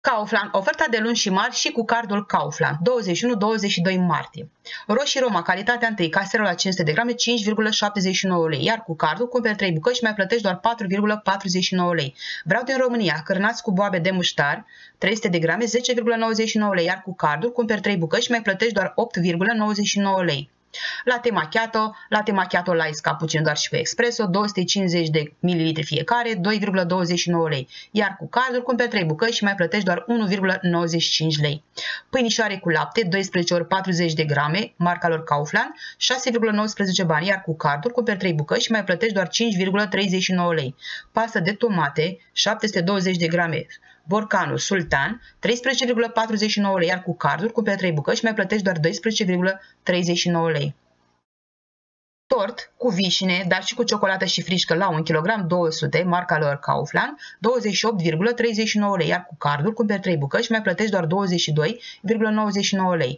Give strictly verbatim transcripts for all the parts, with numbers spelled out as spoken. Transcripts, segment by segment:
Kaufland, oferta de luni și marți și cu cardul Kaufland, douăzeci și unu douăzeci și doi martie. Roșii Roma, calitatea întâi, caserol la cinci sute de grame, cinci virgulă șaptezeci și nouă lei, iar cu cardul cumperi trei bucăți și mai plătești doar patru virgulă patruzeci și nouă lei. Vreau din România, cârnați cu boabe de muștar, trei sute de grame, zece virgulă nouăzeci și nouă lei, iar cu cardul cumperi trei bucăți și mai plătești doar opt virgulă nouăzeci și nouă lei. Latte macchiato, latte macchiato light cappuccino doar și cu espresso, două sute cincizeci de mililitri fiecare, doi virgulă douăzeci și nouă lei, iar cu cardul cumperi trei bucăți și mai plătești doar unu virgulă nouăzeci și cinci lei. Pâinișoare cu lapte, doisprezece ori patruzeci de grame, marca lor Kaufland, șase virgulă nouăsprezece bani, iar cu cardul cumperi trei bucăți și mai plătești doar cinci virgulă treizeci și nouă lei. Pastă de tomate, șapte sute douăzeci de grame, Borcanu Sultan, treisprezece virgulă patruzeci și nouă lei, iar cu cardul cumperi trei bucăți și mai plătești doar doisprezece virgulă treizeci și nouă lei. Tort cu vișine, dar și cu ciocolată și frișcă la un kilogram două sute, marca lor Kaufland, douăzeci și opt virgulă treizeci și nouă lei, iar cu cardul cumperi trei bucăți și mai plătești doar douăzeci și doi virgulă nouăzeci și nouă lei.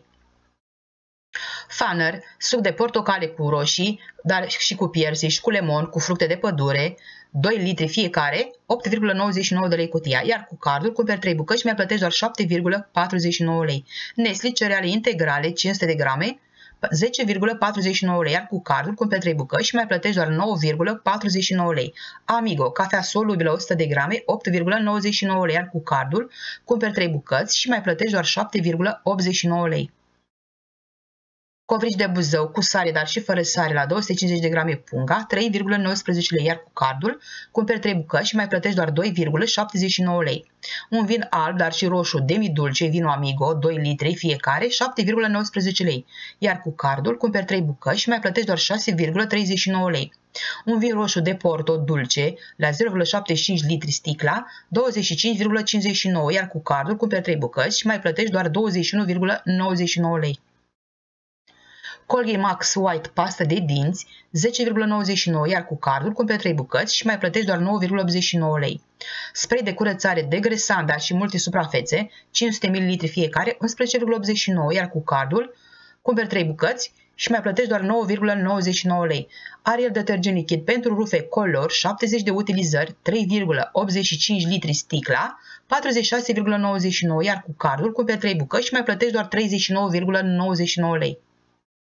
Fanner, suc de portocale cu roșii, dar și cu piersi și cu lemon, cu fructe de pădure, doi litri fiecare, opt virgulă nouăzeci și nouă de lei cutia, iar cu cardul cumperi trei bucăți și mai plătești doar șapte virgulă patruzeci și nouă lei. Nestle, cereale integrale, cinci sute de grame, zece virgulă patruzeci și nouă lei, iar cu cardul cumperi trei bucăți și mai plătești doar nouă virgulă patruzeci și nouă lei. Amigo, cafea solubilă o sută de grame, opt virgulă nouăzeci și nouă lei, iar cu cardul cumperi trei bucăți și mai plătești doar șapte virgulă optzeci și nouă lei. Covrici de Buzău cu sare, dar și fără sare la două sute cincizeci de grame punga, trei virgulă nouăsprezece lei, iar cu cardul cumperi trei bucăți și mai plătești doar doi virgulă șaptezeci și nouă lei. Un vin alb, dar și roșu demi-dulce, vino Amigo, doi litri fiecare, șapte virgulă nouăsprezece lei, iar cu cardul cumperi trei bucăți și mai plătești doar șase virgulă treizeci și nouă lei. Un vin roșu de Porto dulce, la zero virgulă șaptezeci și cinci litri sticla, douăzeci și cinci virgulă cincizeci și nouă, iar cu cardul cumperi trei bucăți și mai plătești doar douăzeci și unu virgulă nouăzeci și nouă lei. Colgate Max White pastă de dinți, zece virgulă nouăzeci și nouă, iar cu cardul cumperi trei bucăți și mai plătești doar nouă virgulă optzeci și nouă lei. Spray de curățare degresant, dar și multe suprafețe, cinci sute mililitri fiecare, unsprezece virgulă optzeci și nouă, iar cu cardul cumperi trei bucăți și mai plătești doar nouă virgulă nouăzeci și nouă lei. Ariel detergent lichid pentru rufe Color, șaptezeci de utilizări, trei virgulă optzeci și cinci litri sticla, patruzeci și șase virgulă nouăzeci și nouă, iar cu cardul cumperi trei bucăți și mai plătești doar treizeci și nouă virgulă nouăzeci și nouă lei.